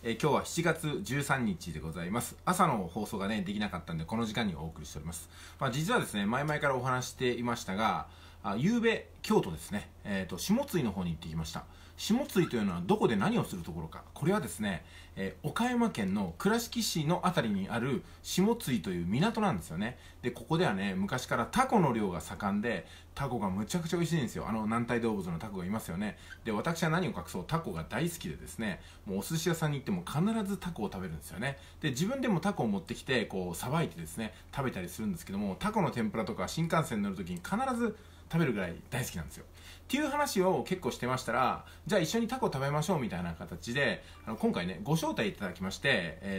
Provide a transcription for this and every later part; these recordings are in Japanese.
今日は7月13日でございます。朝の放送がね、できなかったんで、この時間にお送りしております。実はですね、前々からお話していましたが、昨べ、京都ですね、下津井の方に行ってきました。下津井というのはどこで何をするところか。これはですね、岡山県の倉敷市のあたりにある下津井という港なんですよね。で、ここではね、昔からタコの漁が盛んで、タコがむちゃくちゃ美味しいんですよ。軟体動物のタコがいますよね。で、私は何を隠そう、タコが大好きでですね、もうお寿司屋さんに行っても必ずタコを食べるんですよね。で、自分でもタコを持ってきて、こう、さばいてですね、食べたりするんですけども、タコの天ぷらとか新幹線に乗るときに必ず食べるぐらい大好きなんですよ。っていう話を結構してましたら、じゃあ一緒にタコ食べましょうみたいな形で、今回ね、ご招待いただきまして、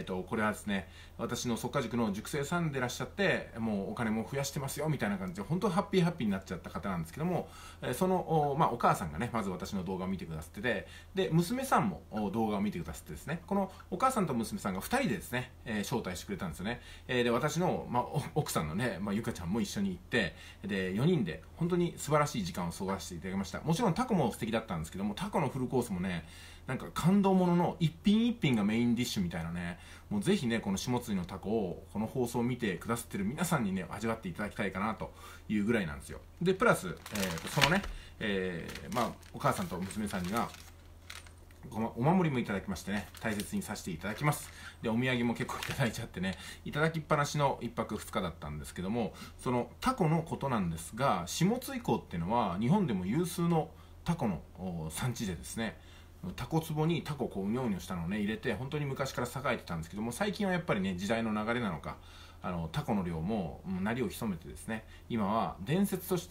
これはですね、私の速稼塾の塾生さんでいらっしゃって、もうお金も増やしてますよみたいな感じで、本当ハッピーになっちゃった方なんですけども、その、お母さんがね、まず私の動画を見てくださってて、で、娘さんも動画を見てくださってですね、このお母さんと娘さんが2人でですね、招待してくれたんですよね。で、私の、奥さんのね、ゆかちゃんも一緒に行って、で、4人で本当に素晴らしい時間を過ごしていただきました。もちろんタコも素敵だったんですけども、タコのフルコースもね、なんか感動ものの一品一品がメインディッシュみたいなね、もうぜひね、この下津井のタコをこの放送を見てくださってる皆さんにね、味わっていただきたいかなというぐらいなんですよ。で、プラス、そのね、お母さんと娘さんにはお守りもいただきましてね、大切にさせていただきます。で、お土産も結構いただいちゃってね、いただきっぱなしの1泊2日だったんですけども、そのタコのことなんですが、下津井港っていうのは日本でも有数のタコの産地でですね、タコ壺にタコをこううにょうにょしたのをね入れて、本当に昔から栄えてたんですけども、最近はやっぱりね、時代の流れなのか、タコの量も鳴りを潜めてですね、今は伝説として、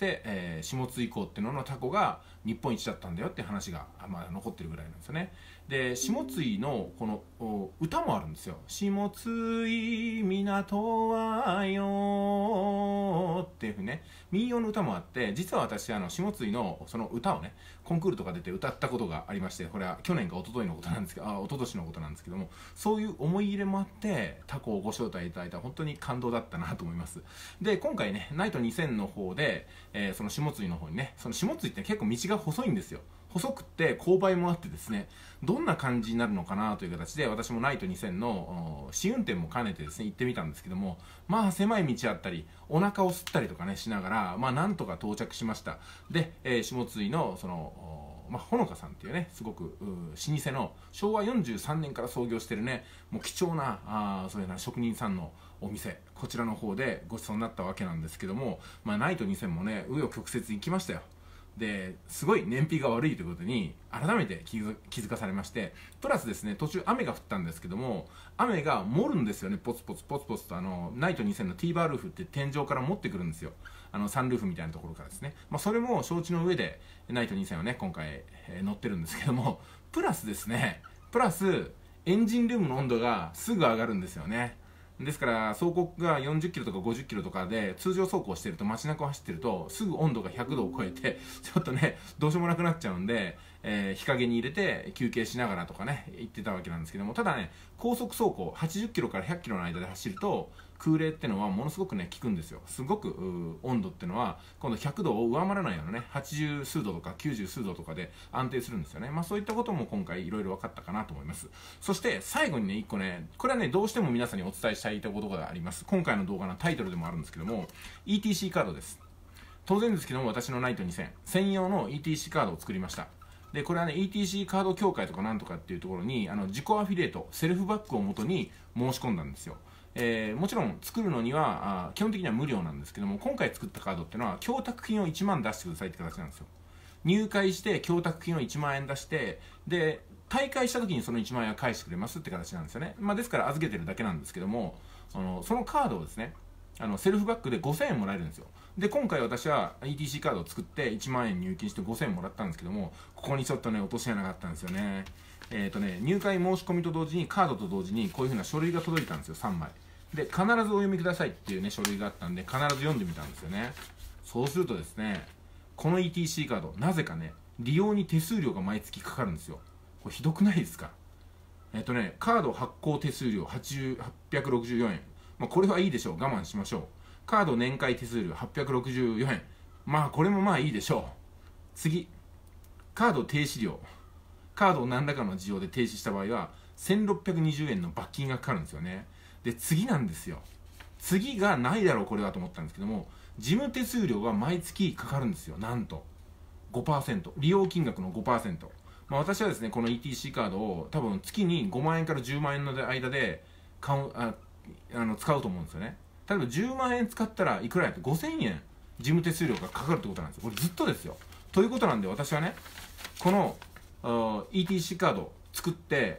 下津井港っていうののタコが日本一だったんだよっていう話が、残ってるぐらいなんですよね。で、下津井のこの歌もあるんですよ。下津井港はよっていうふうにね、民謡の歌もあって、実は私下津井のその歌をね、コンクールとか出て歌ったことがありまして、これは去年か一昨日のことなんですけど、一昨年のことなんですけども、そういう思い入れもあってタコをご招待いただいた、本当に感動だったなと思います。で、今回ね、ナイト2000の方で、その下津井の方にね、その下津井って結構道が細いんですよ。細くって勾配もあってですね、どんな感じになるのかなという形で、私もナイト2000の試運転も兼ねてですね行ってみたんですけども、狭い道あったりお腹を吸ったりとかねしながら、なんとか到着しました。で、下津井のそのほのかさんっていうね、すごく老舗の昭和43年から創業してるね、もう貴重なそういうな職人さんのお店、こちらの方でごちそうになったわけなんですけども、ナイト2000もね、紆余曲折行きましたよ。で、すごい燃費が悪いということに改めて気づかされまして、プラスですね、途中雨が降ったんですけども、雨が盛るんですよね、ポツポツポツポツと。ナイト2000のティーバールーフって天井から持ってくるんですよ。サンルーフみたいなところからですね。それも承知の上でナイト2000はね、今回、乗ってるんですけども、プラスですね、エンジンルームの温度がすぐ上がるんですよね。ですから走行が40キロとか50キロとかで通常走行してると、街中を走ってるとすぐ温度が100度を超えてちょっとね、どうしようもなくなっちゃうんで、日陰に入れて休憩しながらとかね行ってたわけなんですけども、ただね、高速走行80キロから100キロの間で走ると空冷ってのはものすごくね効くんですよ。すごく温度ってのは今度100度を上回らないようなね、80数度とか90数度とかで安定するんですよね。そういったことも今回いろいろ分かったかなと思います。そして最後にね、1個ね、これはね、どうしても皆さんにお伝えしたいことがあります。今回の動画のタイトルでもあるんですけども、 ETC カードです。当然ですけども、私のナイト2000専用の ETC カードを作りました。で、これはね、 ETC カード協会とかなんとかっていうところに自己アフィリエイト、セルフバックをもとに申し込んだんですよ。もちろん作るのには基本的には無料なんですけども、今回作ったカードっていうのは供託金を1万出してくださいって形なんですよ。入会して供託金を1万円出して、で退会した時にその1万円を返してくれますって形なんですよね。ですから預けてるだけなんですけども、そのカードをですね、セルフバックで5000円もらえるんですよ。で、今回私は ETC カードを作って1万円入金して5000円もらったんですけども、ここにちょっとね落とし穴があったんですよね。入会申し込みと同時に、カードと同時にこういう風な書類が届いたんですよ、3枚で。必ずお読みくださいっていうね書類があったんで、必ず読んでみたんですよね。そうするとですね、この ETC カード、なぜかね、利用に手数料が毎月かかるんですよ。これひどくないですか？カード発行手数料864円。これはいいでしょう。我慢しましょう。カード年会手数料864円。これもいいでしょう。次、カード停止料。カードを何らかの事情で停止した場合は 1620円の罰金がかかるんですよね。で次なんですよ。次がないだろうこれはと思ったんですけども、事務手数料が毎月かかるんですよ。なんと 5%、 利用金額の 5%。私はですねこの ETC カードを多分月に5万円から10万円の間で使うと思うんですよね。例えば10万円使ったらいくらやって5000円事務手数料がかかるってことなんですよ。これずっとですよ。ということなんで、私はねこの ETC カードを作って、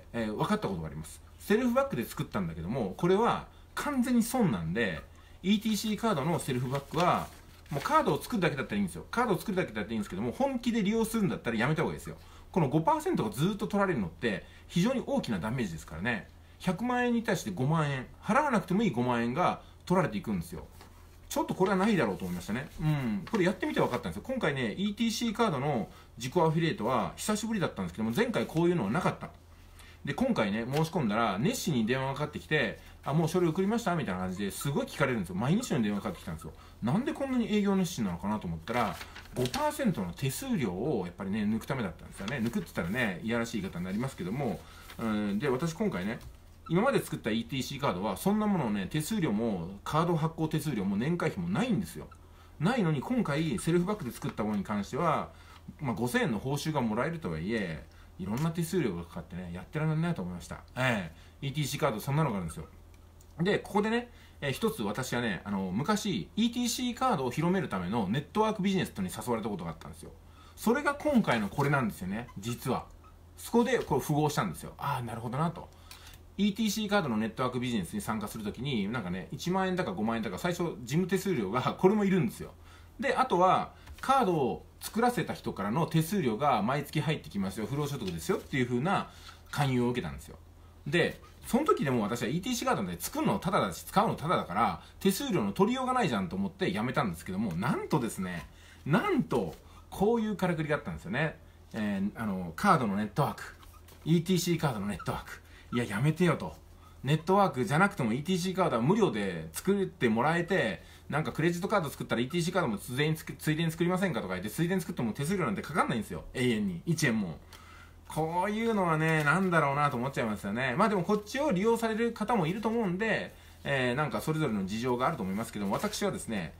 分かったことがあります。セルフバックで作ったんだけども、これは完全に損なんで、 ETC カードのセルフバックはもうカードを作るだけだったらいいんですよ。カードを作るだけだったらいいんですけども、本気で利用するんだったらやめた方がいいですよ。この 5% がずっと取られるのって非常に大きなダメージですからね。100万円に対して5万円払わなくてもいい5万円が取られていくんですよ。ちょっとこれはないだろうと思いましたね。これやってみて分かったんですよ。今回ね ETC カードの自己アフィリエイトは久しぶりだったんですけども、前回こういうのはなかった。で今回ね申し込んだら熱心に電話がかかってきて、もう書類送りましたみたいな感じですごい聞かれるんですよ。毎日のように電話がかかってきたんですよ。なんでこんなに営業熱心なのかなと思ったら、 5% の手数料をやっぱりね抜くためだったんですよね。抜くって言ったらねいやらしい言い方になりますけども、で私今回ね今まで作った ETC カードはそんなものをね手数料もカード発行手数料も年会費もないんですよ。ないのに今回セルフバックで作ったものに関しては、5000円の報酬がもらえるとはいえいろんな手数料がかかってねやってられないと思いました。ETC カードそんなのがあるんですよ。でここでね、一つ私はね昔 ETC カードを広めるためのネットワークビジネスとに誘われたことがあったんですよ。それが今回のこれなんですよね。実はそこでこう符合したんですよ。なるほどなと。 ETC カードのネットワークビジネスに参加するときになんかね1万円だか5万円だか最初事務手数料がこれもいるんですよ。であとはカードを作らせた人からの手数料が毎月入ってきますよ、不労所得ですよっていう風な勧誘を受けたんですよ。でその時でも私は ETC カードで作るのタダだし使うのタダだから手数料の取りようがないじゃんと思ってやめたんですけども、なんとですねなんとこういうからくりがあったんですよね。カードのネットワーク ETC カードのネットワーク、いややめてよと。ネットワークじゃなくても ETC カードは無料で作ってもらえて、なんかクレジットカード作ったら ETC カードもついでに作りませんかとか言って、ついでに作っても手数料なんてかかんないんですよ、永遠に1円も。こういうのはねなんだろうなと思っちゃいますよね。でもこっちを利用される方もいると思うんで、なんかそれぞれの事情があると思いますけども、私はですね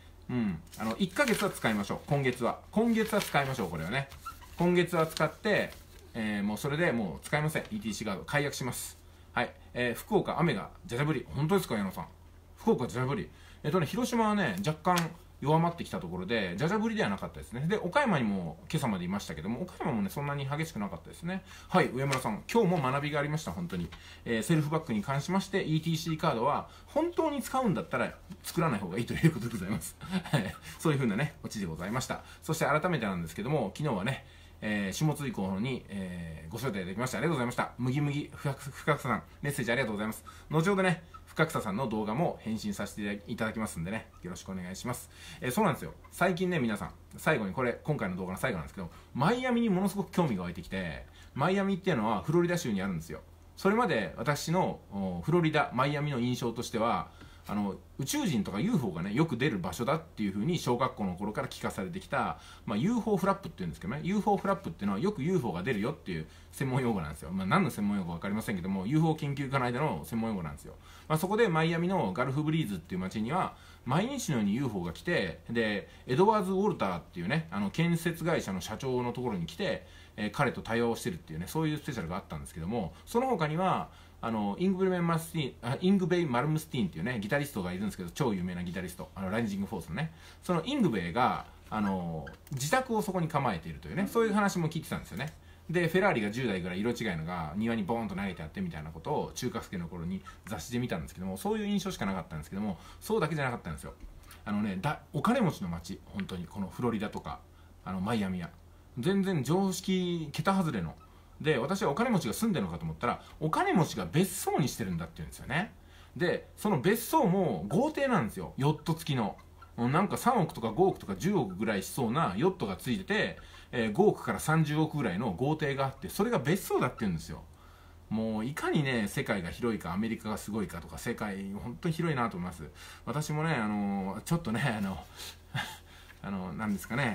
1ヶ月は使いましょう。今月は使いましょう。これはね今月は使って、もうそれでもう使いません。 ETC カード解約します。はい、福岡雨がじゃじゃ降り。本当ですか矢野さん、福岡じゃじゃ降り。広島はね若干弱まってきたところでじゃじゃ降りではなかったですね。で岡山にも今朝までいましたけども、岡山もねそんなに激しくなかったですね。はい、上村さん今日も学びがありました。本当に、セルフバックに関しまして ETC カードは本当に使うんだったら作らない方がいいということでございます。そういう風なねオチでございました。そして改めてなんですけども、昨日はね下津以降に、ご招待いただきましてありがとうございました。むぎむぎ深草さんメッセージありがとうございます。後ほどね深草さんの動画も返信させていただきますんでねよろしくお願いします。そうなんですよ。最近ね皆さん最後に今回の動画の最後なんですけど、マイアミにものすごく興味が湧いてきて、マイアミっていうのはフロリダ州にあるんですよ。それまで私のフロリダマイアミの印象としては宇宙人とか UFO がねよく出る場所だっていう風に小学校の頃から聞かされてきた、UFO フラップっていうんですけどね、 UFO フラップっていうのはよく UFO が出るよっていう専門用語なんですよ。何の専門用語か分かりませんけども UFO 研究家の間の専門用語なんですよ。そこでマイアミのガルフブリーズっていう街には毎日のように UFO が来て、でエドワーズ・ウォルターっていうね建設会社の社長のところに来て、彼と対話をしてるっていうねそういうスペシャルがあったんですけども、その他にはイングベイ・マルムスティーンっていうねギタリストがいるんですけど、超有名なギタリストライジングフォースのね、そのイングベイが自宅をそこに構えているというねそういう話も聞いてたんですよね。でフェラーリが10台ぐらい色違いのが庭にボーンと投げてあってみたいなことを中学生の頃に雑誌で見たんですけども、そういう印象しかなかったんですけども、そうだけじゃなかったんですよ。お金持ちの街、本当にこのフロリダとかマイアミや全然常識桁外れので、私はお金持ちが住んでるのかと思ったらお金持ちが別荘にしてるんだって言うんですよね。でその別荘も豪邸なんですよ。ヨット付きのなんか3億とか5億とか10億ぐらいしそうなヨットがついてて、5億から30億ぐらいの豪邸があって、それが別荘だって言うんですよ。もういかにね世界が広いかアメリカがすごいかとか、世界本当に広いなと思います。私もねちょっとねなんですかね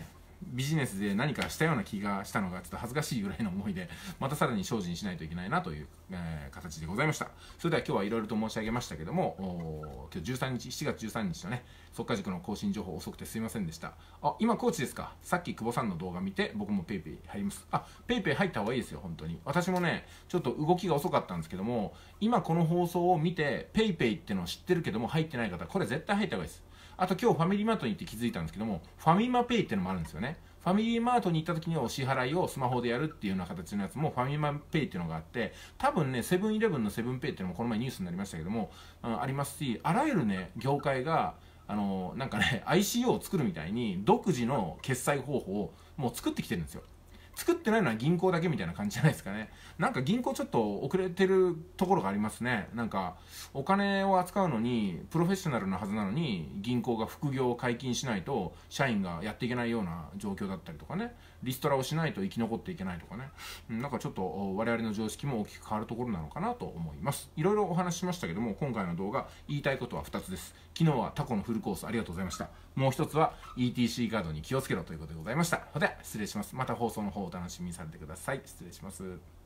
ビジネスで何かしたような気がしたのがちょっと恥ずかしいぐらいの思いで、またさらに精進しないといけないなという、形でございました。それでは今日はいろいろと申し上げましたけども、今日7月13日のね、速稼塾の更新情報遅くてすいませんでした。今コーチですか。さっき久保さんの動画見て、僕も PayPay 入ります。PayPay 入った方がいいですよ、本当に。私もね、ちょっと動きが遅かったんですけども、今この放送を見て、PayPay ってのを知ってるけども入ってない方、これ絶対入った方がいいです。あと今日ファミリーマートに行って気づいたんですけども、ファミマペイってのもあるんですよね。ファミリーマートに行った時にお支払いをスマホでやるっていうような形のやつもファミマペイっていうのがあって、多分ね、セブンイレブンのセブンペイっていうのもこの前ニュースになりましたけども、ありますし、あらゆるね、業界が、なんかね、ICO を作るみたいに独自の決済方法をもう作ってきてるんですよ。作ってないのは銀行だけみたいな感じじゃないですかね。なんか銀行ちょっと遅れてるところがありますね。なんかお金を扱うのにプロフェッショナルなはずなのに銀行が副業を解禁しないと社員がやっていけないような状況だったりとかね、リストラをしないと生き残っていけないとかね、なんかちょっと我々の常識も大きく変わるところなのかなと思います。いろいろお話ししましたけども、今回の動画言いたいことは2つです。昨日はタコのフルコースありがとうございました。もう一つは ETC カードに気をつけろということでございました。では失礼します。また放送の方お楽しみにされてください。失礼します。